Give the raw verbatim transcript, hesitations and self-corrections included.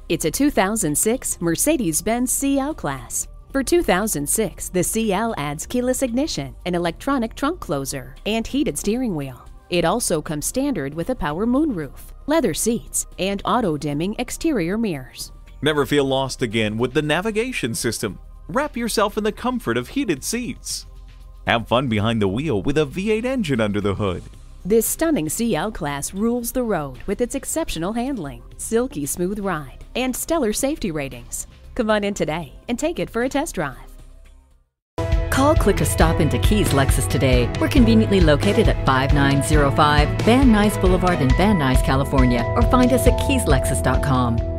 It's a two thousand six Mercedes-Benz C L Class. For two thousand six, the C L adds keyless ignition, an electronic trunk closer, and heated steering wheel. It also comes standard with a power moonroof, leather seats, and auto-dimming exterior mirrors. Never feel lost again with the navigation system. Wrap yourself in the comfort of heated seats. Have fun behind the wheel with a V eight engine under the hood. This stunning C L Class rules the road with its exceptional handling, silky smooth ride, and stellar safety ratings. Come on in today and take it for a test drive. Call, click, or stop into Keys Lexus today. We're conveniently located at five nine zero five Van Nuys Boulevard in Van Nuys, California, or find us at keys lexus dot com.